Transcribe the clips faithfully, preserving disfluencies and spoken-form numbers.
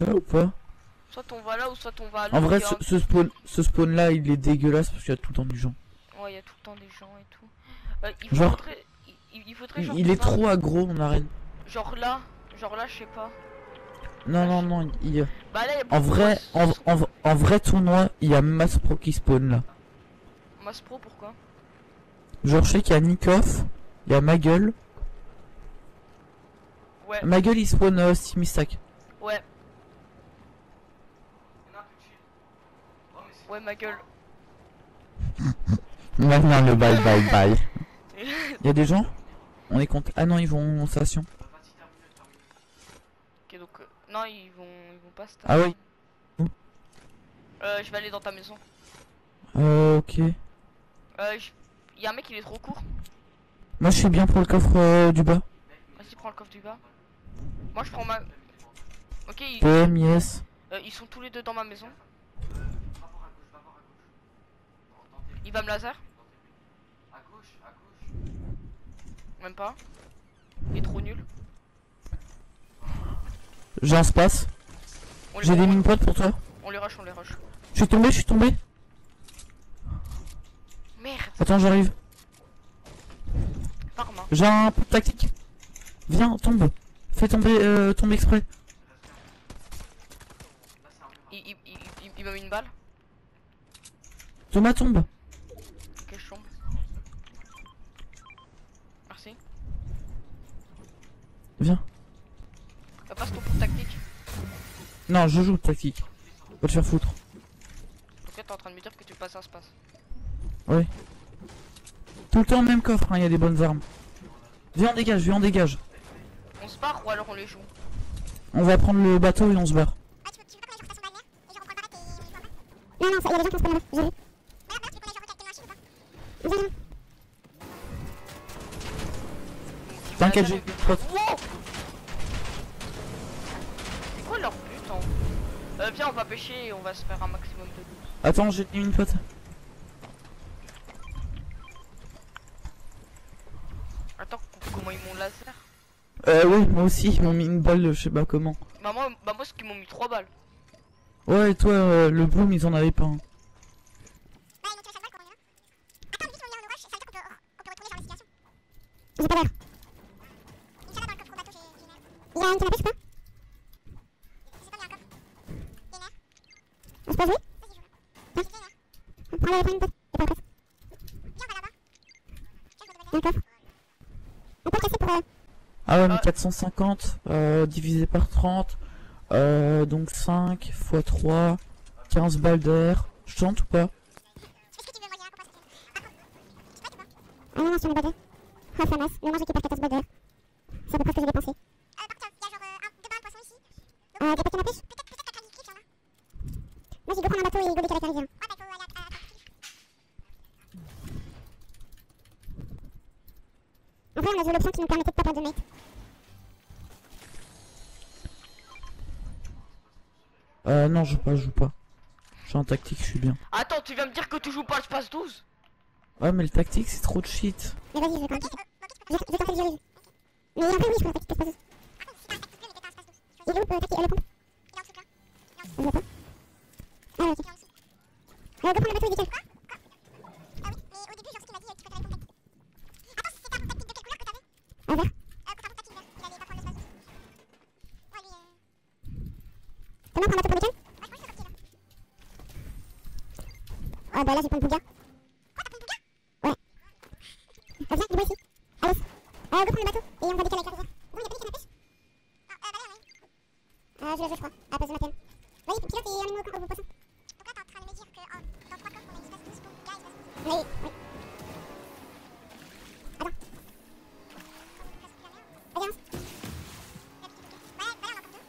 là ou pas? Soit on va là ou soit on va à l'autre. En vrai, il y a ce, un- ce spawn, ce spawn là, il est dégueulasse parce qu'il y a tout le temps du gens. Ouais, il y a tout le temps des gens et tout. Euh, il Genre, faudrait, il, il faudrait il, genre il qu'on est parte- trop aggro en arène. genre là, genre là, je sais pas. Non, Là, non, je- non, il... Bah là, il y a En beaucoup de vrai, en, boss- en, en vrai tournoi, il y a Mass Pro qui spawn là. Mass Pro, pourquoi? Genre, je sais qu'il y a Nikoff, il y a Maggle. Ouais, Maggle il spawn euh, Simistack. ouais, ouais, ma gueule. Maintenant le bye bye bye. Il y a des gens? On est compte. Ah non, ils vont en station. Ok, donc euh, non, ils vont, ils vont pas se Ah oui. Euh, je vais aller dans ta maison. Euh, ok. Euh, je- y a un mec, il est trop court. Moi je suis bien pour le coffre euh, du bas. Vas-y, prends le coffre du bas. Moi, je prends ma. Ok, ils, P M, yes. euh, ils sont tous les deux dans ma maison. Il va me laser. Même pas. Il est trop nul. J'ai un space. On les, J'ai des on, mini potes pour toi. on les rush, on les rush. Je suis tombé, je suis tombé. Merde, Attends, j'arrive. Parma. J'ai un peu de tactique. Viens, tombe. Fais tomber, euh, tombe exprès. Il, il, il, il, il m'a mis une balle. Thomas tombe. Ok, je tombe. Merci. Viens. Euh, passe ton pour tactique. Non, je joue tactique. Va te faire foutre. Ok, t'es en train de me dire que tu passes un space. Oui. Tout le temps même coffre, hein, il y a des bonnes armes. Viens, on dégage, viens, on dégage. On se barre ou alors on les joue? On va prendre le bateau et on se barre. Ah, tu veux, tu veux pas qu'on aille sur station balnéaire et genre on prend le barrette et on y va pas? Non, non, ça, y a des gens qui ont spawn là-bas, j'ai vu. Bah, bah, tu veux qu'on aille genre recalquer une machine ou pas? Viens, viens. T'inquiète, j'ai des potes. Wow, c'est quoi leur but en... Euh, viens, on va pêcher et on va se faire un maximum de loot. Attends, j'ai une pote. Attends, comment ils m'ont laser? Euh, oui, moi aussi, ils m'ont mis une balle, je sais pas comment. Bah moi, bah moi, c'est qu'ils m'ont mis trois balles. Ouais, et toi, euh, le bloom, ils en avaient pas un. Bah, ils m'ont tiré chaque balle quand on est là. Attends, vite, on est en rush, ça veut dire qu'on peut, qu'on peut retourner sur l'investigation. J'ai pas l'air. Inch'Allah, dans le coffre au bateau, j'ai j'ai une air. Y'a une canapé ou pas? Je sais pas, y'a un coffre. Y'a une air. On se peut jouer? Vas-y, joue. Tiens, j'ai une air. Prends le, prends une pote. Y'a pas de coffre. Viens, on va là-bas. Tiens, je vais te donner un coffre. On peut le casser pour. Euh... Ah ouais, mais Ah. quatre cent cinquante euh, divisé par trente, euh, donc cinq fois trois, quinze balles d'air. Je tente ou pas? Est-ce que tu veux moyen pour passer? Par contre, tu peux ou pas? Ah non, non, sur les balles d'air. Ah, ça masse. Mais moi, je récupère quatorze balles d'air. C'est à peu près ce que j'ai dépensé. Euh, par contre, il y a genre euh, un, deux balles poisson ici. Euh, t'as pas de canne à pêche? Peut-être, peut-être qu'à Cali Cliff, y'en a. Vas-y, go prendre un bateau et go décaler la rivière. Ah, bah, il faut aller à, à, à Cali Cliff. En vrai, on a joué l'option qui nous permettait de pas perdre de mate. Euh, non, je joue pas, je joue pas. Je suis en tactique, je suis bien. Attends, tu viens me dire que tu joues pas le space douze? Ouais, mais le tactique, c'est trop de shit. Mais vas-y, je vais quand même tester. Je vais je vais tenter de gérer. Mais après, oui, je prends la tactique espace douze. Il est où, euh, tactique, euh, le pompe? Il est en dessous, là. Je vois pas. Ah, ok. Euh, go prendre le bateau et décale. Quoi? Quoi? Ah oui, mais au début, genre, ce qu'il m'a dit, euh, tu préférais le pompe tactique. Attends, c'était un pompe tactique de quelle couleur que t'avais? Un vert. Euh, quand t'as un pompe tactique vert, il allait pas prendre le space douze. Ouais, lui, euh... Comment prendre un bateau pour décale? Ouais, je pense que c'est sorti, là. Ah, bah là, j'ai pas de bouga. Quoi, t'as pas de bouga? Ouais. Ah, viens, dis-moi ici. Allez. Euh, go prendre le bateau et on va décaler avec la rivière. Bon, y'a pas des cannes à pêche? Ah, euh, bah là, ouais. Euh, je le joue, je crois, à la place de ma thème. Vas-y, pilote et emmène-moi au, au poisson. Donc là, t'es en train de me dire que oh, dans trois coffres, on a une espace douze pour bouga, espace douze. Oui, oui. Attends. Avance. Ouais, bah là, on a encore deux.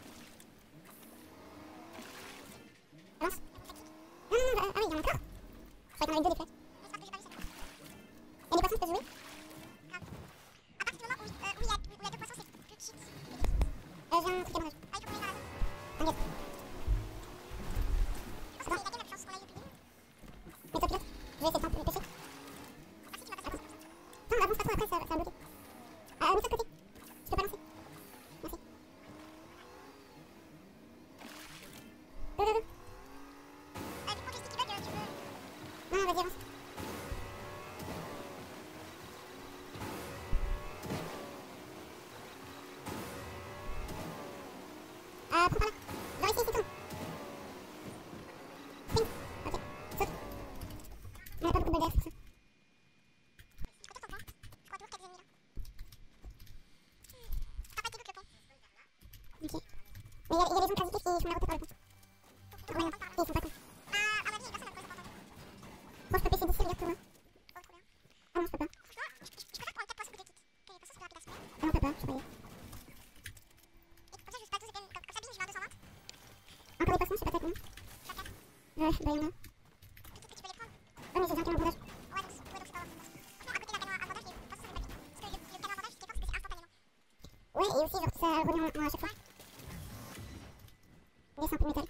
Avance. Non, non, non, bah, ah oui, il y en a encore. Je croyais qu'on avait deux des flèches. J'espère que j'ai pas vu ça. Et les poissons, je peux jouer? À partir du moment où, euh, où il y a, où il y a deux poissons, c'est plus cheat. Euh, j'ai un truc à mon âge. Ah, il faut qu'on aille dans la zone. T'inquiète. Je pense que c'est la game la plus chance qu'on a eu depuis le début. Mais toi, pilote, je vais essayer de tenter de pêcher. Merci, tu m'as pas fait. Non, avance pas trop après, ça, ça va bloquer. Ah, mets-toi de côté. Je peux pas lancer. Merci. Euh, prends par là. Genre ici, ici, tourne. Sprint. Ok. Saute. On a pas beaucoup de balles d'air, c'est pour ça. Je crois que je crois toujours qu'il y a des ennemis là. Ça n'a pas été good le pont. Ok. Mais il y a, il y a des gens quasi qui font la route par le pont. Ouais, non, ils sont pas cons. Ah, à mon avis, personne n'a trouvé ça parfait. Bon, je peux passer d'ici, regarde tout loin. Oh, trop bien. Ah non, je peux pas. Franchement, je, je, je préfère prendre quatre poissons que deux kits. Que les poissons soient rapides à se faire. Ah non, on peut pas, je peux pas y aller. Et comme ça, je sais pas tous, comme, comme ça, bim, je vais à deux cent vingt. Encore des poissons, je sais pas t'as combien. Chacun. Ouais, bah y'en a. Tu peux les prendre. Ouais, mais j'ai déjà un canon à bandage. Ouais, donc c'est pas grave. Franchement, à côté d'un canon à bandage, les poissons, c'est pas vite. Parce que le, le canon à bandage, ce qui est fort, c'est que c'est instantanément. Ouais, et aussi, genre, ça revient en, en à chaque fois. Mais c'est un peu métal.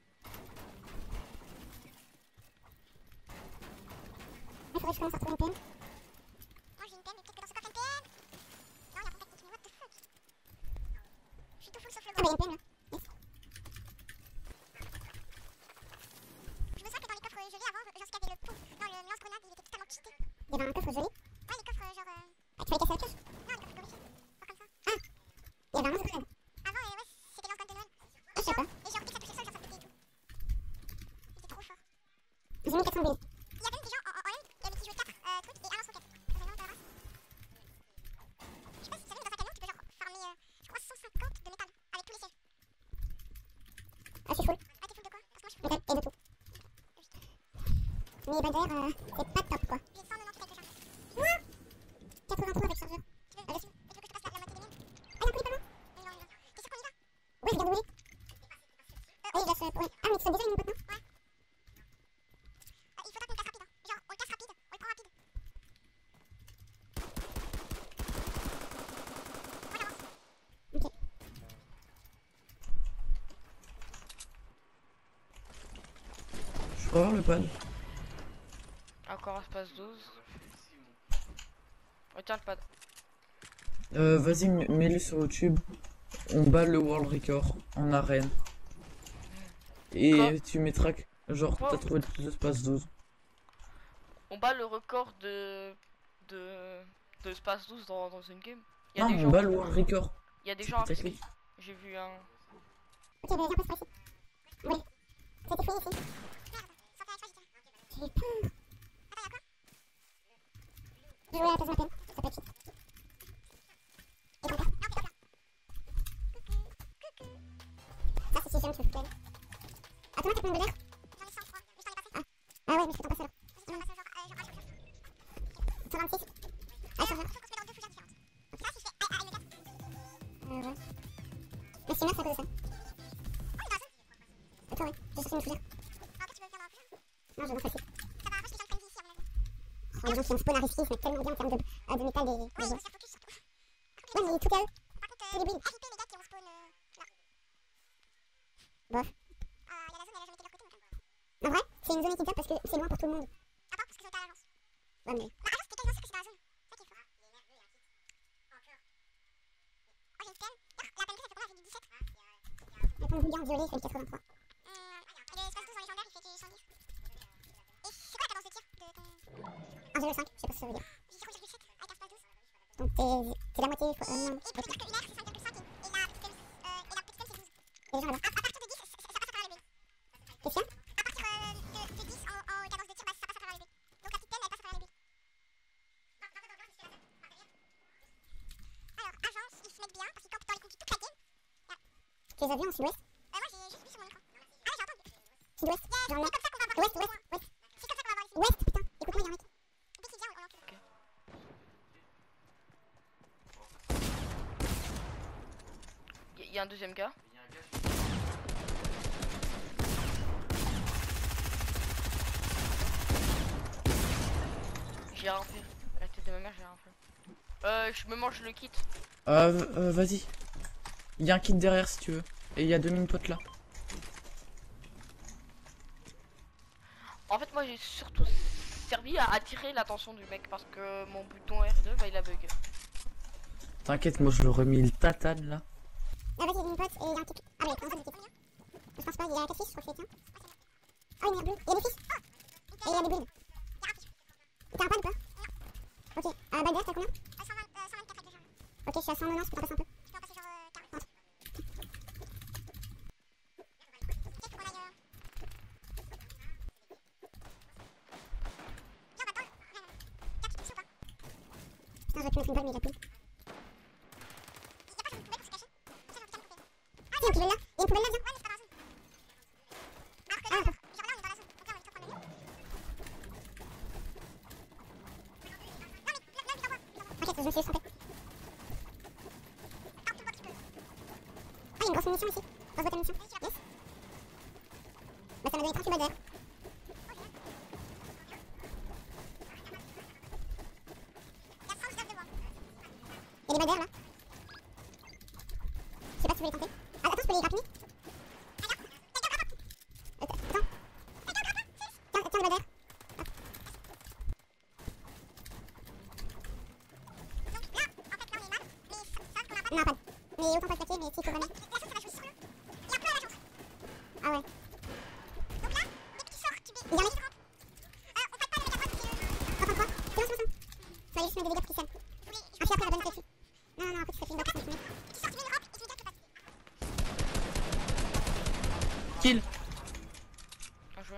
Il faudrait que je commence à retrouver une P M. Moi j'ai une P M, mais peut-être que dans ce coffre il y a une P M. Non, il y a un contact qui me what the fuck. Je suis tout full sauf le wall. Ah bah il y a une P M là. Yes. Je me souviens que dans les coffres gelés avant, genre ce qu'il y avait le pont, dans le lance-grenade, il était totalement cheaté. Il y avait un coffre gelé? Ouais, les coffres genre. Euh... Ah, tu fallait casser la pioche? Non, les coffres glorifiés. Pas comme ça. Ah! Il y avait un lance-grenade. Avant, euh, ouais, c'était lance-grenade de Noël. Ah, je sais pas. Et genre, dès que ça touchait le sol, genre ça pétait et tout. C'était trop fort. J'ai mis quatre cents billes. Il y avait même des gens en, en, en end, il y avait qui jouaient quatre euh, trucs et un lance-roquette. Ça faisait vraiment de la race. Je sais pas si tu savais, mais dans un camion, tu peux genre farmer, euh, je crois, cent cinquante de métal avec tous les sièges. Ah, je suis full. Ah, t'es full de quoi? Parce que moi, je suis full. Métal et de tout. Mais Bader, euh, c'est pas top quoi. J'ai cent quatre-vingt-dix avec le chargeur. Quoi? quatre-vingt-trois avec chargeur. Tu veux, euh, tu veux que je te passe la, la moitié des miennes? Ah, il y a un colis pas loin? Mais non, non. T'es sûr qu'on y va? Ouais, regarde où il est. Euh, oui, il laisse, euh, ouais. Ah, mais tu fais déjà une pote, non? Ouais. Euh, il faudra qu'on le casse rapide, hein. Genre, on le casse rapide, on le prend rapide. Moi j'avance. Ok. Je peux avoir le pad. Encore espace douze. Retiens le pad. Euh, vas-y, m- mets-le sur YouTube. On bat le world record en arène. Et Quoi? tu mettras que, genre, Quoi? t'as trouvé le plus d'espace douze. On bat le record de. de. de espace douze dans, dans une game. Il y a Non, des on gens. bat le world record. Il y a des C'est gens peut-être inscrits. lui. J'ai vu un. Ok, mais viens, passe par ici. Oui. C'était fini ici. Merde, sans faire exprès, j'y tiens. J'ai peur. Attends, y'a quoi? Je vais jouer à la place de ma peine. Ça peut être shit. Et ton père? Non, t'es hop là. Coucou. Coucou. Ça, c'est si jamais tu veux foutre. Ah, toi, t'as combien de d'air? J'en ai cent trois, mais je t'en ai passé. Ah. Ah ouais, mais je peux t'en passer alors. Vas-y, tu m'en passes genre, euh, genre un chargeur. cent vingt-six. Ah, chargeur. Faut qu'on se met dans deux fouilles différentes. Donc là, si je fais A, A, M quatre. Euh, ouais. Mais c'est merde, c'est à cause de ça. Oh, il est dans la zone. Et toi, ouais. J'ai cherché une fougère. Ah, ok, tu veux venir dans la fougère? Non, je vais dans celle-ci. Ça va arracher les gens qui prennent ici, à mon avis. Oh, les gens qui ont spawn à risquer, ils se mettent tellement bien en termes de, euh, de métal des. Ouais, des ils gens. vont se faire focus surtout. Ouais, mais tout à eux. Par contre, C'est des builds. euh, R I P les gars qui ont spawn euh, là. Bof. Ah, il y a la zone, elle a jamais été de leur côté. Donc. En vrai, c'est une zone équitable parce que c'est loin pour tout le monde. Ah, pas parce qu'ils ont été à l'agence. Ouais, mais. Bah, alors, c'était quasiment sûr que c'était dans la zone. C'est ça qui est fort. Il est nerveux, il y a un kit. Encore. Oh, j'ai une P M. Ah, la P M, ça fait combien? J'ai du dix-sept. Le point de vue en violet, il fait le quatre-vingt-trois. Hum, et l'espace douze en légendaire, il fait cent dix. Et c'est quoi la cadence de tir de ton. un zéro cinq, je sais pas ce que ça veut dire. J'ai zéro virgule sept avec un espace douze. Donc t'es t'es la moitié. fois- Euh, non. Et pour te dire que une R c'est cinq virgule cinq et, et la petite M, euh, et la petite M c'est douze. Et les gens là-bas. À, à partir de dix, ça, ça passe à travers le B. T'es sûr? À partir euh, de, de dix en, en cadence de tir, bah, ça passe à travers le B. Donc la petite M elle passe à travers le B. Alors, agence, ils se mettent bien parce qu'ils campent dans les conquis toute la game. Tu les as vus en sud-ouest? Euh, moi j'ai juste vu sur mon écran. Ah ouais, j'ai entendu. Sud-ouest? Yeah, Genre là? c'est comme ça qu'on va voir. Ouest, ouest, ouest. C'est comme ça qu'on va voir les Ouest, putain. Écoute-moi, y'a un mec. Dès qu'il vient, on l'encule. Il y a un deuxième gars. J'ai rien fait. La tête de ma mère, j'ai rien fait. Euh, je me mange le kit. Euh, euh, vas-y. Il y a un kit derrière si tu veux. Et il y a deux mini potes là. En fait, moi j'ai surtout servi à attirer l'attention du mec parce que mon bouton R deux, bah il a bug. T'inquiète, moi je leur ai mis le tatane là. Ah, vas-y, il y a une pote et il y a un kit. Ah, mais il y a plein de kits. Je pense pas, il y a quatre fiches, je crois que c'est tiens. Ah, une merde bleue. Il y a des fiches. Et il y a des builds. T'as un pad ou pas? Ok. Ah, Bader, t'as combien? Ok, je suis à cent, non, je peux t'en passer un peu. j'aurais pu mettre une balle, mais il a plus. Ah, si, une poubelle là. Il y a une poubelle là, viens. Ah, d'accord. Ok, je me suis juste trompé. Ah, il y a une grosse munition ici. Grosse boîte à munitions. Yes. Bah, ça m'a donné trente-huit balles d'air. Il y a des balles d'air là. Je sais pas si vous voulez tenter. Ah, attends, je peux les grappiner. Euh, attends. Tiens, tiens, les balles d'air. Non, pas. Mais autant pas se plaquer, mais s'il faut vraiment. Ah ouais. Il y en a. trente-trois. C'est bon, c'est bon, c'est bon. Ça va juste mettre des dégâts pour qu'il sème. Ah, puis après, la bonne dessus. Non, non, non, après, tu fais une box, mais tu mets. Kill. Bien joué.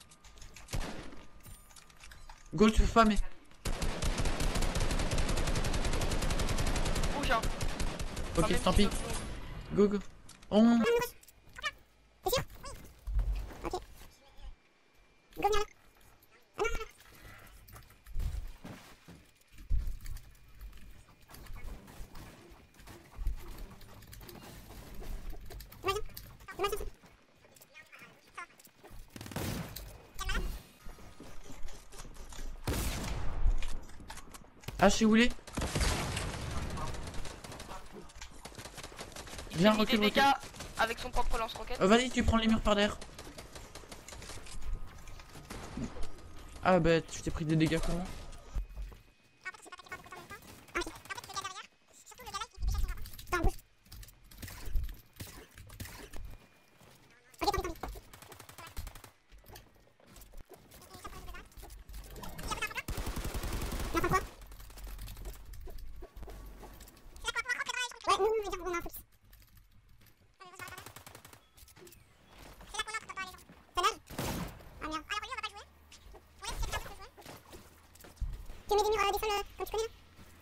Gold, tu peux pas, mais. Rouge, hein. Ok, Enfin, même tant si pis. c'est rouge. Go, go. On. T'es sûr? Ok. Go, viens là. Ah non, non, non. Viens, viens. Viens, viens, viens. Ah, je sais où il est. Il Viens, fait des recule, recule. dégâts avec son propre lance-roquette. Euh, Vas-y, tu prends les murs par derrière. Ah bah, tu t'es pris des dégâts comment? Attends, bouge. Ok, tant pis, tant pis. Non, pas quoi? Ouais, nous, nous, viens, on a un focus. Ça nage? Ah merde. Tu mets des murs à des sols euh, comme tu connais là?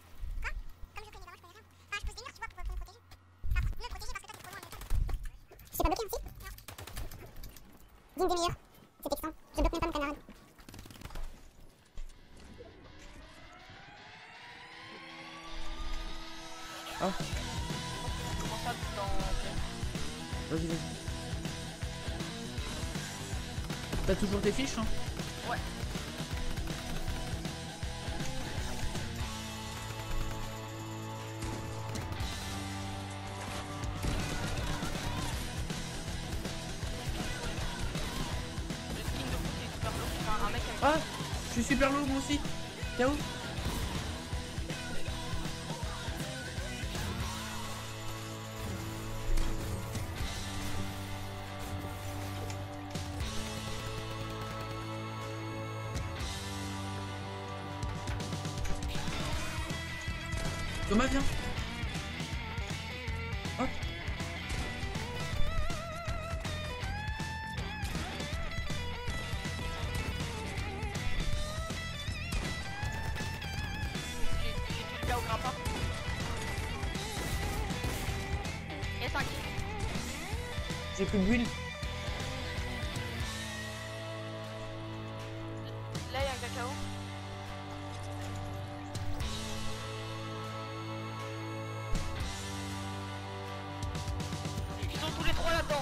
Je t'ai pas bloqué ainsi? Dis une demi-heure. C'est extant. Je bloque même pas mon camarade. Ah, Comment ça dans... vas-y, vas-y. T'as toujours tes fiches, hein? Ouais. Le skin de foot est super lourd. Enfin, un mec avec... Ah, je suis super lourd moi aussi. K O. Thomas, viens. Hop. J'ai j'ai tué le gars au grappin. Et cinq. J'ai plus de build. Là, il y a un cacao. Ils sont tous les trois là-dedans.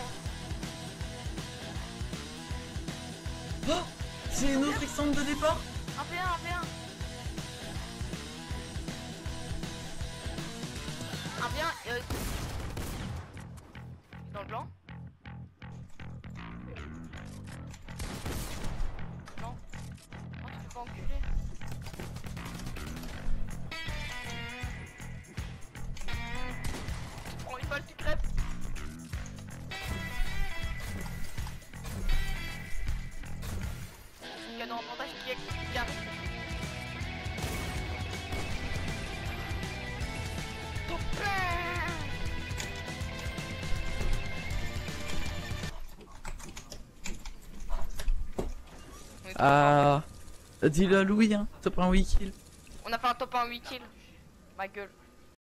Oh, c'est une autre extente de départ. un v un, un v un. un v un, euh... dans le blanc. Non. Oh, tu peux pas enculer. Prends une balle, tu crèves. Canon en bandage qui est qui arrive. Top plein. On est top Ah, dis-le à Louis, hein. T'as pris un huit kills. un. On a fait un top un huit kills. ma gueule.